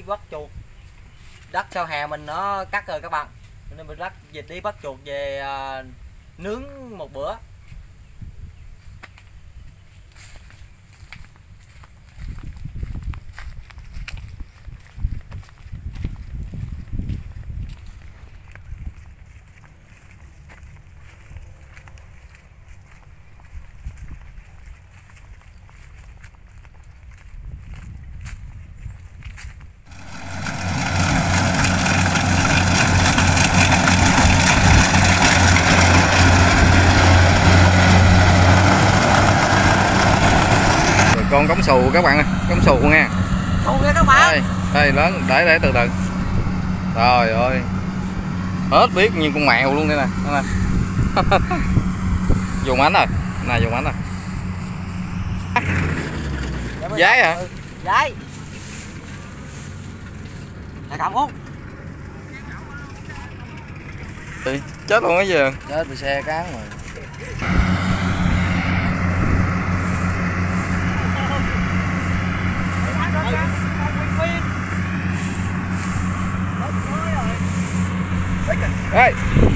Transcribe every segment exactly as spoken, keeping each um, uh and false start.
bắt chuột. Đất sau hè mình nó cắt rồi các bạn, nên mình bắt dịch đi bắt chuột về à, nướng một bữa. Con cống xù các bạn ơi, cống xù nha. Xù nha các bạn. Đây, đây lớn, để để từ từ. Trời ơi. Hết biết như con mèo luôn đây nè. Nè. Dùng ánh rồi. Nè dùng ánh rồi. Giái hả? Ừ, giái. Là cầm không? Thì chết luôn cái gì? Chết bị xe cán rồi. Ê.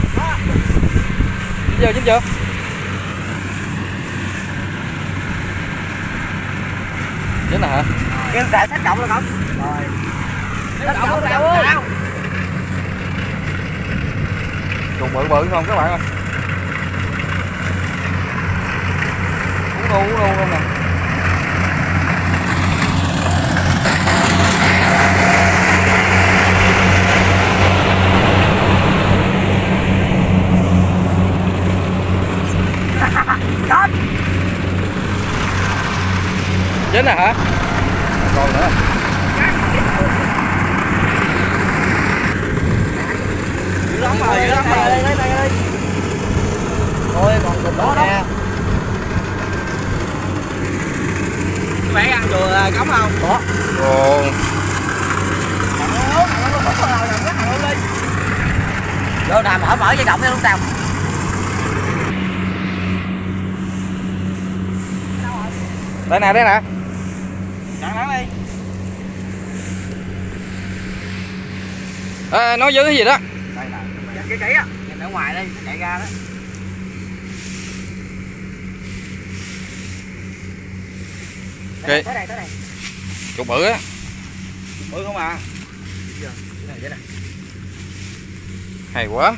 Chín chưa, chín chưa? Chín rồi hả? Kêu đại sát trọng là không? Rồi. Sát trọng là ơi. Trùng bự bự không các bạn ơi? Uống luôn, uống luôn không nè. Chín rồi hả? Còn nữa. Dữ lắm rồi, dữ lắm rồi. Đây, đây, đây, đây. Thôi còn cục đó nè. Các bạn ăn chùa cống không? Có. Ồ. Vô nằm mở mở dây động nha lúc nào. Đây nè, đây nè. Chặn nó đi. À, nói với cái gì đó. Đây nè, chặn cái kỹ á, nhìn ở ngoài đi, chạy ra đó. Đây, tới đây, tới đây. Chuột bự á. Bự không à? Đây này, đây này. Hay quá.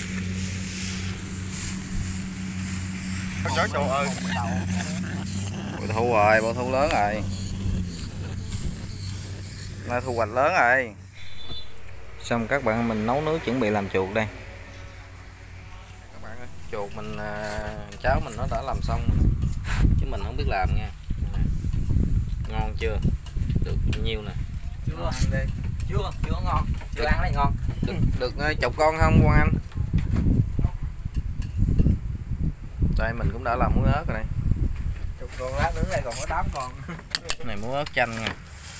Trời ơi. Bội thu rồi, bội thu lớn rồi. Nay thu hoạch lớn rồi. Xong các bạn mình nấu nước chuẩn bị làm chuột đây. Các bạn ơi, chuột mình cháo mình nó đã làm xong chứ mình không biết làm nha. Ngon chưa? Được nhiêu nè. Chưa ăn đi. Chưa, chưa ngon. Chưa được, ăn này ngon. Được được chục con không Quang Anh? Đây mình cũng đã làm muối ớt rồi đây. Chục con lát nữa đây còn có tám con. Cái này muối ớt chanh nha.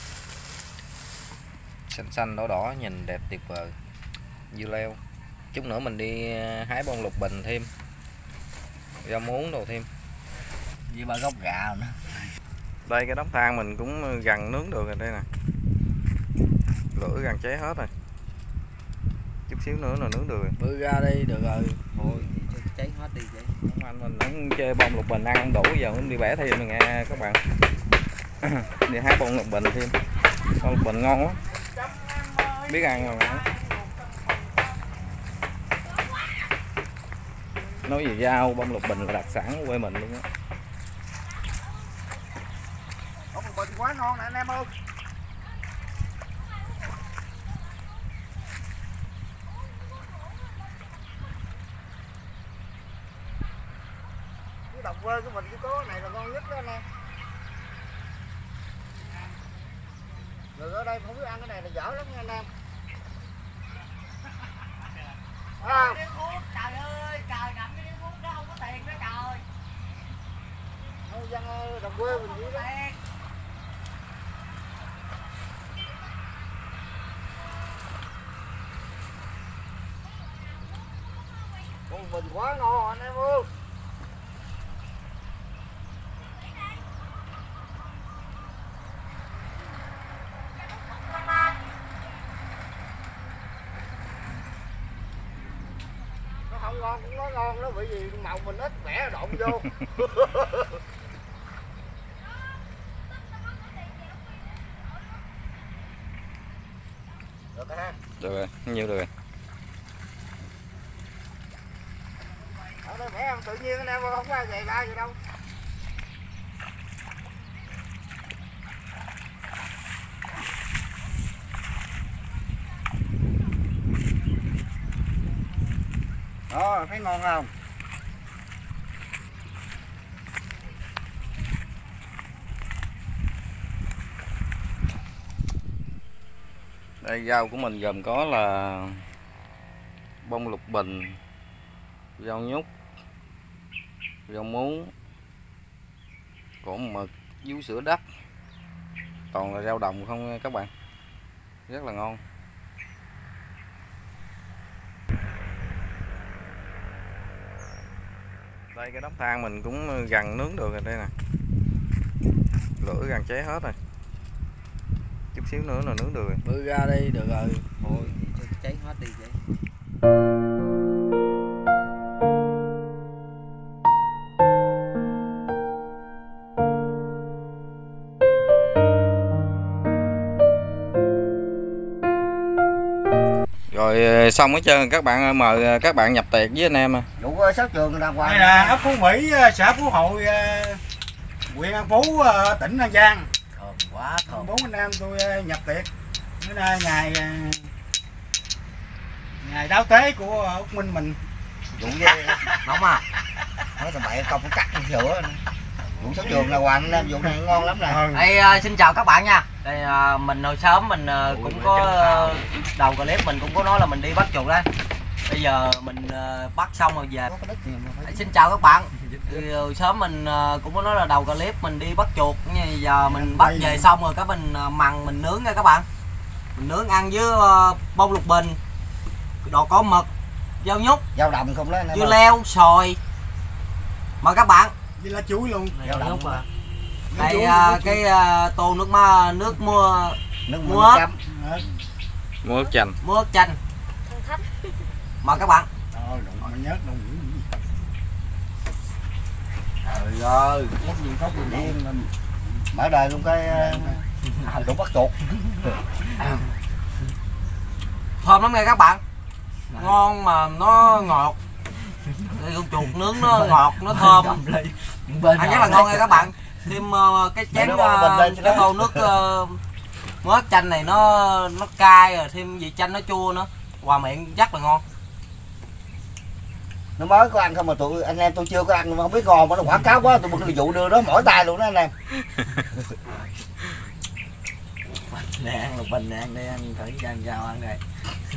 Xanh xanh đỏ đỏ nhìn đẹp tuyệt vời. Dưa leo. Chút nữa mình đi hái bông lục bình thêm. Rau muống đồ thêm. Với ba gốc gà nữa. Đây cái đống than mình cũng gần nướng được rồi đây nè. Lửa gần cháy hết rồi. Chút xíu nữa là nướng được rồi. Bự ra đi được rồi. Thôi cháy hết đi vậy. Không anh mình cũng chơi bông lục bình ăn không đủ giờ cũng đi bẻ thêm rồi nghe các bạn. Đi hái bông lục bình thêm. Bông lục bình ngon quá. Biết ăn rồi mà. Nói về rau bông lục bình là đặc sản của quê mình luôn á. Bông lục bình quá ngon nè anh em ơi. Cái đồng quê của mình cái có này là ngon nhất đó anh em. Người ở đây không biết ăn cái này là dở lắm nha anh em. À. Trời ơi, trời ngậm cái điếu thuốc đó không có tiền nữa trời. Thôi dân đồng quê mình vậy đó. Con mình quá ngon anh em ơi. ngon đó, bởi vì màu mình ít vẽ độn vô. Được ha. Được rồi, nhiêu được rồi. Ở đây vẽ không tự nhiên anh em không có giày ba gì đâu. Đó, thấy ngon không? Đây rau của mình gồm có là bông lục bình, rau nhút, rau muống, củ mực, vú sữa đất. Toàn là rau đồng không nha các bạn. Rất là ngon. Đây cái đống than mình cũng gần nướng được rồi đây nè. Lửa gần cháy hết rồi. Chút xíu nữa là nướng được rồi. Bư ra đi được rồi. Thôi cháy hết đi vậy. Rồi xong hết trơn các bạn ơi, mời các bạn nhập tiệc với anh em. Vụ sáu trường đàng hoàng. Đây là ấp Phú Mỹ, xã Phú Hội, huyện An Phú, tỉnh An Giang. Thơm quá thơm. Bốn anh em tôi nhập tiệc. Bữa nay ngày ngày đáo tế của Úc Minh mình. Vụ gì nóng à? Nói tầm bậy không có cắt sữa. Vụ sáu trường đàng hoàng anh em, vụ này ngon lắm nè. Ừ. Đây, uh, xin chào các bạn nha. Đây uh, mình hồi sớm mình uh, cũng có uh, đầu clip mình cũng có nói là mình đi bắt chuột đây. Bây giờ mình uh, bắt xong rồi về. Xin chào các bạn. Thì, hồi sớm mình uh, cũng có nói là đầu clip mình đi bắt chuột, nhưng giờ mình bắt về xong rồi các mình uh, mằn mình nướng nha các bạn. Mình nướng ăn với uh, bông lục bình, đồ có mực, rau nhút, Rau đồng không đó anh em. dưa leo, xoài. Mời các bạn. Với lá chuối luôn. Rau đồng mà. Đây uh, cái uh, tô nước ma nước mua Nước mua chấm. Mua ớt chanh. mua ớt chanh. Mời các bạn. Thôi đụng mà nhớt đụng. Trời ơi, Cốt gì cốt gì mình mở đời luôn cái đủ bắt chuột. Thơm lắm nghe các bạn. Ngon mà nó ngọt. Đây con chuột nướng nó ngọt, nó thơm. Ăn rất là ngon nghe các bạn. Thêm uh, cái chén uh, cái tô nước uh, ớt chanh này nó nó cay rồi thêm vị chanh nó chua nữa. Hòa miệng rất là ngon. Nó mới có ăn không mà tụi anh em tôi chưa có ăn mà không biết ngon mà nó quảng cáo quá, tụi mình vụ đưa đó mỏi tay luôn đó anh em. Nè ăn lục bình nè, ăn đi ăn thử cho ăn sao ăn đây.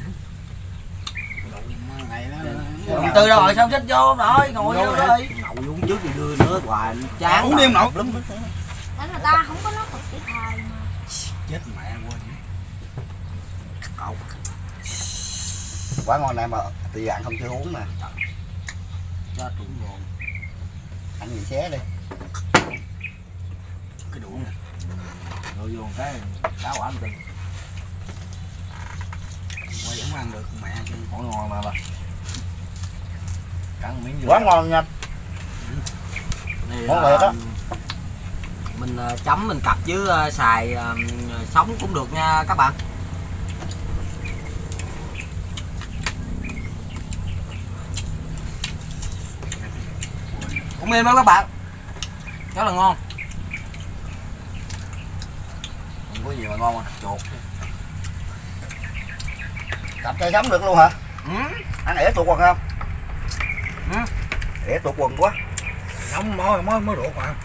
Này Đồng tư đâu rồi sao xích vô rồi ngồi vô đi. Ngồi uống trước thì đưa nữa hoài chán. uống đêm nọ lắm. Để người ta không có nói thật kỹ thời mà. chết mẹ quên. Cậu. Quá ngon này mà tùy ăn không chưa uống nè. Chết đúng ngon. Ăn gì xé đi. Cái đũa nè. Rồi vô cái đá quả tinh. Quay không ăn được mẹ chứ. Mỗi ngon mà bà. Cắn miếng vô. Quá ngon nha. Này, Món vậy đó. Mình uh, chấm mình cặp với uh, xài uh, sống cũng được nha các bạn. Cũng êm lắm các bạn. Rất là ngon. Không có gì mà ngon mà chuột. Cặp cây sống được luôn hả? Ừ. Ăn ỉa tuột quần không? Ừ. Ỉa tuột quần quá. Nóng mới mới mới ruột mà.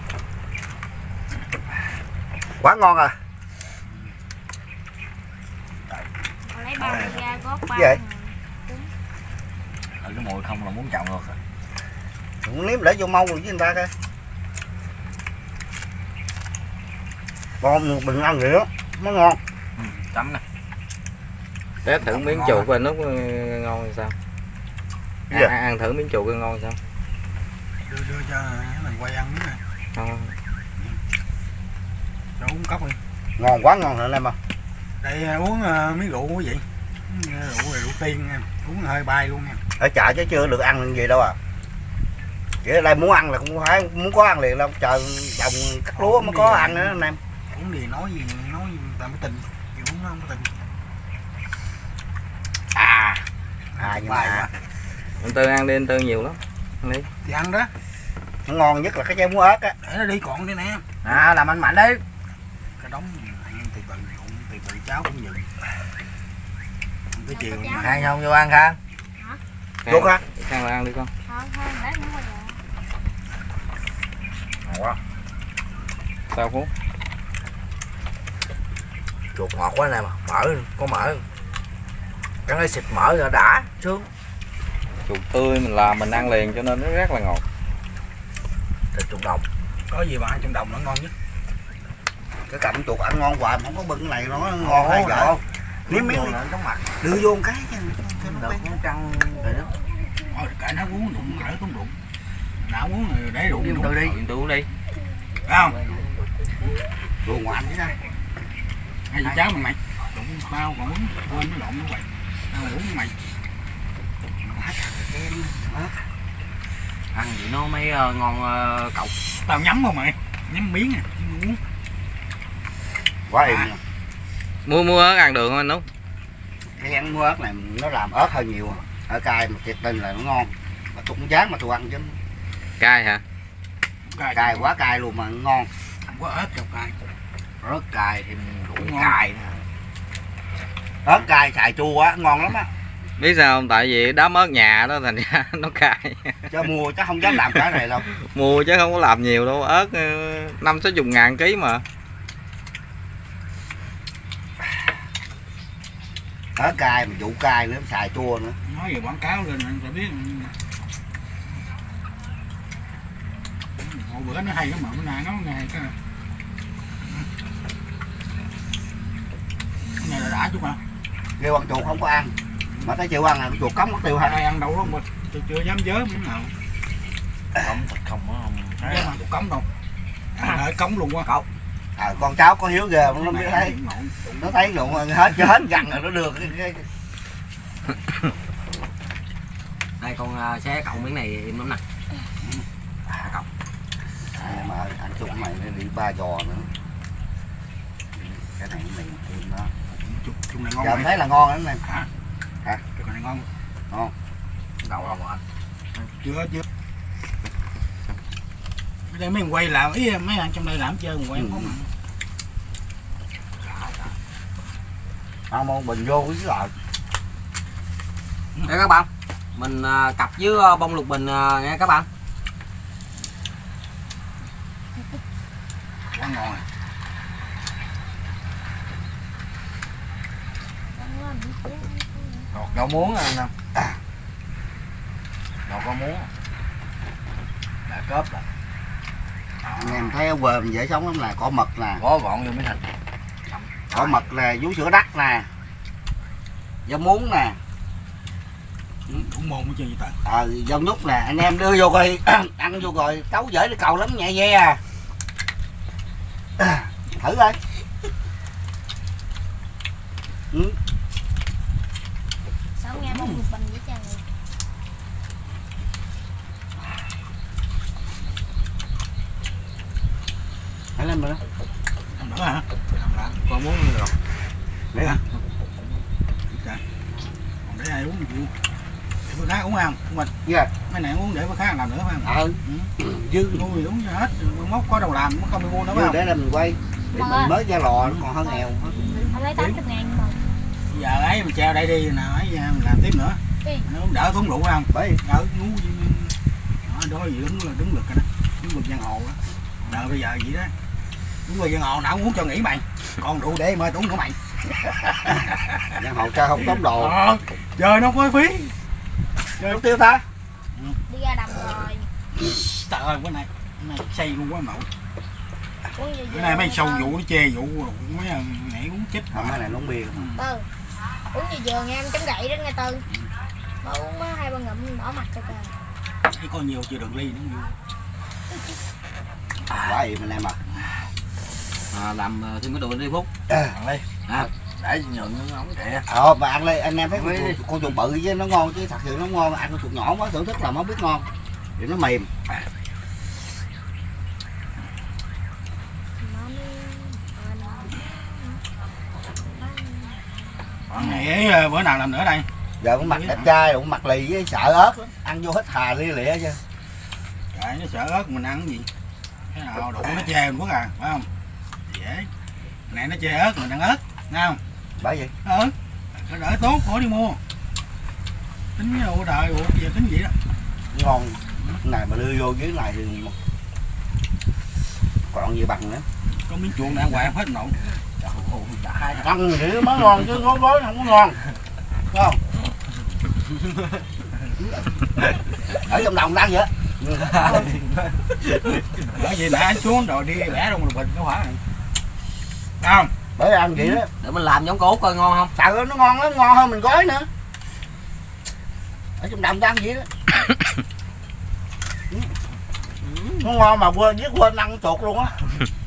Quá ngon à. Còn lấy bao đi ra gót bao. Vậy? Cái mùi không là muốn chồng rồi. Cũng nếm để vô mông rồi với người ta coi. Con đừng ăn nữa, nó ngon. Ừ, chấm nè. Test thử miếng chuột coi nó ngon hay sao. Cái gì? À, ăn thử miếng chuột coi ngon sao. Đưa đưa cho mình quay ăn miếng này. Ngon. Cho uống cốc đi. Ngon quá ngon rồi anh em à. Đây uống uh, miếng rượu quý vị. Rượu này rượu tiên nha. Uống hơi bay luôn nha. ở chợ chứ chưa được ăn gì đâu à. Chỉ ở đây muốn ăn là cũng phải muốn có ăn liền đâu, chờ đồng cắt lúa mới có ăn nữa anh em. Cũng đi nói gì nói gì ta mới tin, chịu không không có tin. À, à nhưng mà anh Tư ăn đi, anh Tư nhiều lắm, ăn đi. Thì ăn đó. nó ngon nhất là cái trái muối ớt á. Để nó đi còn đi nè. À làm anh mạnh đấy. Cái đống ăn từ từ cũng từ từ cháu cũng nhiều. Tới chiều mà. Khang không vô ăn Khang. Vô Khang. Khang là ăn đi con. Thôi thôi để nó qua giờ. Ngon quá. Sao Phú? Chuột ngọt quá nè mà, mỡ, có mỡ. Cái này xịt mỡ rồi đã, sướng. Chuột tươi mình làm mình ăn liền cho nên nó rất là ngọt. Thịt chuột đồng. Có gì mà ăn trong đồng nó ngon nhất. Cái cọng chuột ăn ngon hoài mà không có bưng này nó ngon hay vợ. Nếm miếng đi. Trong mặt. Đưa vô một cái cho nó Được quen. cũng trăng rồi đó. Thôi cả nó uống đụng cỡ cũng đụng. Nào uống rồi để đụng đụng. Từ đi. Tự uống đi. Phải không? Đồ ngoan chứ đây. Hay gì cháu mày mày. Đụng bao còn uống quên nó lộn nó vậy. Tao mà uống mày. Ăn gì nó mới uh, ngon uh, cậu. Tao nhắm không mày. Nhắm miếng à. Uống. Quá im. Mua mua ớt ăn được không anh Út? Cái ăn muối ớt này nó làm ớt hơi nhiều. Ở cay mà thiệt tình là nó ngon. Mà tôi cũng dám mà tôi ăn chứ. Cay hả? Cay, Cay quá cay luôn mà ngon. không có ớt đâu cay. Rất cay thì đủ Ngon. cay nè. Ớt cay xài chua á, ngon lắm á. Biết sao không? Tại vì đám ớt nhà đó thành ra nó cay. Cho mua chắc không dám làm cái này đâu. Mua chứ không có làm nhiều đâu, ớt năm sáu chục ngàn ký mà. Ớt cay mà vụ cay nữa, xài chua nữa. Nói về quảng cáo lên anh phải biết. Hồi bữa nó hay cái mà bữa nay nó ngày cái cái này là đã chút mà. Kêu ăn chuột không có ăn. Mà thấy chịu ăn là chuột cống mất tiêu Ai ha. ăn đâu không mà tôi chưa dám nhớ miếng nào. Không, thịt không có không. Cái mà chuột cống đâu. Đợi cống luôn quá. Cậu. À, con cháu có hiếu ghê nó mới thấy. Nó thấy luôn hết hết gần rồi nó được cái, cái... Đây con uh, xé cậu miếng này im lắm nè. À, cậu. À, mà ăn chung mày nó đi ba giò nữa. Cái này mình thêm đó. Chung này ngon. Giờ em thấy là ngon lắm em. Hả? Hả? Cái này ngon. Ngon. Đậu không anh? Chưa chưa. Ở đây mấy thằng quay làm ý mấy thằng trong đây làm chơi quay Ừ. không. Ăn món bình vô cái rồi. Đây các bạn, mình uh, cặp với uh, bông lục bình uh, nha các bạn. Quá ngon rồi. Đọt rau muống anh không? Đọt rau muống. Đã cớp rồi. Anh em thấy ở quê mình dễ sống lắm nè, có mật nè, Có gọn vô miếng thịt. có mật nè, vú sữa đắt nè, rau muống nè, Đủ mồm cái chơi gì ta. ờ rau nhút nè, anh em đưa vô coi ăn vô rồi tấu dễ đi cầu lắm nhẹ ve à. Thử coi. Ừ. Sao nghe bông lục bình vậy trời. Thấy lên rồi đó. Làm nữa hả? Làm lại. Có muống rồi. Để hả? Còn để ai uống gì? Để bữa khác uống không? Uống mình. Dạ. Mấy này uống để bữa khác làm nữa phải không? Ờ. Dư. Mua gì uống cho hết. Mốt có đâu làm mới không đi mua nữa phải Dư không? để là mình quay. Để Vâng mình ạ. mới ra lò nó còn hơn nghèo. Anh lấy tám mươi ngàn mà. Giờ ấy mình treo đây đi nào ấy mình làm tiếp nữa. Đi. Nó đỡ thúng lụ không? Bởi Đỡ ngu đó gì đúng là đúng lực cái đó. Đúng lực giang hồ á. Đợi bây giờ vậy đó. Đúng lực giang hồ nào cũng muốn cho nghỉ mày. Còn rượu để mời uống nữa mày. giang hồ cha không tóm đồ. Ờ, giờ nó có phí. Chơi không tiêu ta. Đi ra đầm rồi. Trời ơi cái này, cái này say luôn quá mậu. Uống gì Cái này mấy sâu vụ nó chê vụ mấy nhảy uống chết. Không cái này nó uống bia. Tư. Uống gì vừa nghe em chấm gậy đó nghe Tư. Mà uống có hai ba ngụm đỏ mặt cho kìa. Thấy có nhiều chưa được ly nó vui. Quá im anh em à. À, làm uh, thêm cái đồ đi Phúc. À. À, để nhượng nó nóng kìa. Ờ mà ăn đây anh em thấy con, con chuột bự chứ nó ngon chứ thật sự nó ngon, ăn con chuột nhỏ quá thưởng thức là mới biết ngon thì nó mềm. Nghĩ bữa nào làm nữa đây. Giờ cũng mặt đẹp trai cũng mặt lì với sợ ớt lắm. Ăn vô hết hà lia lịa chứ. Trời nó sợ ớt mình ăn cái gì. Cái nào đủ nó chê mình quá à, phải không? Dễ. Này nó chê ớt mình ăn ớt, nghe không? Bởi vậy. Ừ. Nó đỡ tốt khỏi đi mua. Tính ủa đời ủa giờ tính vậy đó. Ngon. Này mà đưa vô dưới này thì còn gì bằng nữa. Có miếng chuột này ăn hoài hết nộn. Ăn thì mới ngon chứ gói gói không có ngon. Đúng không? Ở trong đồng đang vậy. Bởi vì nãy anh xuống rồi đi bẻ trong một bình nó hỏa này. Không? Bởi vì ăn vậy đó. Để mình làm giống cốt coi ngon không? Trời ơi nó ngon lắm, ngon hơn mình gói nữa. Ở trong đồng đang vậy đó. Nó ngon mà quên với quên ăn chuột luôn á.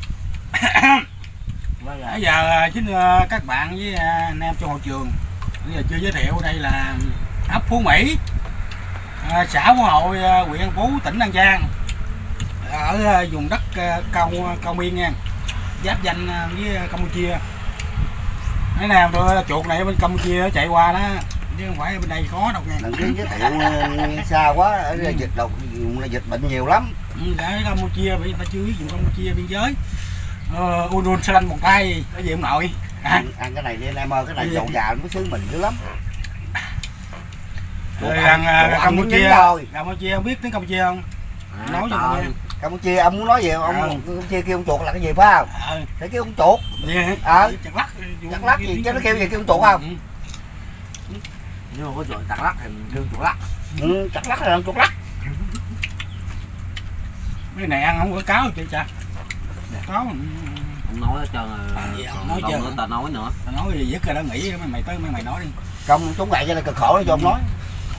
Bây giờ chính các bạn với anh em trong hội trường bây giờ chưa giới thiệu đây là ấp Phú Mỹ, xã Phú Hội, huyện Phú, tỉnh An Giang, ở vùng đất cao cao miên nha, giáp danh với Campuchia. Cái nào tôi chuột này bên Campuchia chạy qua đó chứ không phải bên đây có đâu nha. Đừng cứ giới thiệu xa quá, ở đây dịch độc dịch bệnh nhiều lắm. Ừ, ở Campuchia bị ta chưa biết vùng Campuchia biên giới. Ờ, Unun Salan một tay cái gì ông nội à. ăn, ăn cái này đi anh em ơi, cái này dầu gà nó xứ mình dữ lắm. Rồi ăn, ăn Campuchia Campuchia không biết tiếng Campuchia không? À, nói cho nghe. Campuchia ông muốn nói gì không? Ông à. Campuchia kêu con chuột là cái gì phải không? À. Để kêu con chuột. Ờ. Chặt lắc. Chặt lắc gì chứ nó kêu gì kêu con chuột không? Ừ. Nhưng mà có chuột chặt lắc thì kêu chuột lắc. Ừ, chặt lắc là con chuột lắc. Cái này ăn không có cáo chị cha. Cáo không nói hết trơn rồi. À, nói chưa nữa ta nói nữa. Ta nói gì dứt rồi đó, nghĩ mày, mày tới mày, mày nói đi. Không chúng lại cho là cực khổ nó cho ông nói.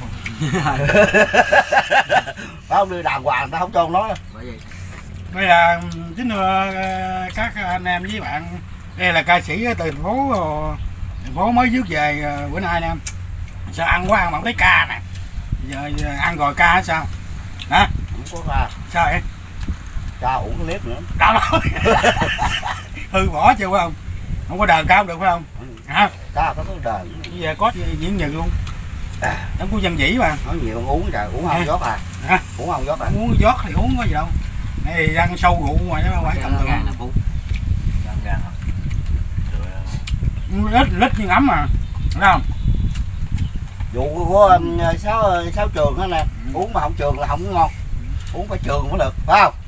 Không đưa đàng hoàng ta không cho ông nói đâu. Bởi vì bây giờ chính thưa các anh em với bạn, đây là ca sĩ từ thành phố thành phố mới rước về bữa nay nè. Sao ăn quá ăn mà không thấy ca nè. Giờ, giờ ăn rồi ca hay sao? Hả? Không có ca. Sao vậy? Ca uống cái clip nữa. Đâu rồi. Hư bỏ chưa phải không? Không có đờn cao được phải không? Ừ. Hả? Ca có cái đờn. Bây giờ có diễn nhật luôn. Không có dân dĩ mà. Nói nhiều uống trời, uống không rót à. Hả? Uống không rót à. Uống rót thì uống có gì đâu. Này ăn sâu rượu ngoài đó phải cầm gan nè Phú. Gan gan lít lít như ấm mà. Thấy không? Vụ của um, sáu sáu trường đó nè, ừ. Uống mà không trường là không ngon. Uống phải trường mới được, phải không?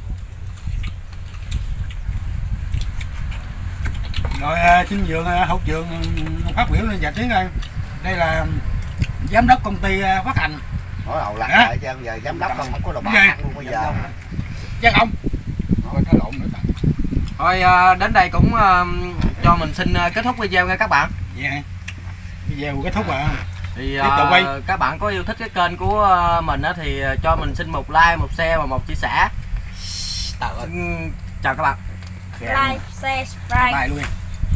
Rồi chính trường hậu trường phát biểu lên vài tiếng đây. Đây là giám đốc công ty phát hành. Nói đầu lặt lại cho giờ giám đốc không, không có đồ bạc ăn luôn bây giờ. Chắc không? Nói cái lộn nữa. Thôi đến đây cũng cho mình xin kết thúc video nha các bạn. Dạ. Video kết thúc rồi. Thì uh, các bạn có yêu thích cái kênh của uh, mình á thì cho mình xin một like, một share và một chia sẻ. Uh, chào các bạn. Like, share, subscribe. Bài luôn.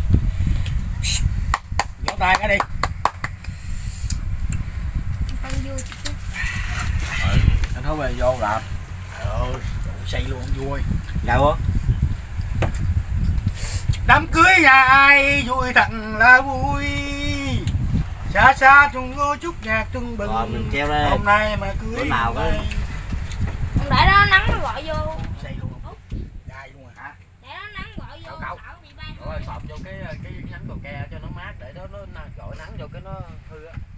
Vỗ tay cái đi. Con vui chứ. Anh thú về vô làm. Ờ, say luôn vui. Dạ quá. Đám cưới nhà ai vui thật là vui. Xa xa chung ngô chút nhạc tưng bừng. Rồi mình treo lên. Hôm nay mà cưới. Bữa nào có. Không để đó nắng nó gọi vô. Say luôn. Gai luôn hả? Để đó nắng gọi vô. Cậu. Rồi sọp vô cái cái nhánh cầu ke cho nó mát để đó nó gọi nắng vô cái nó hư á.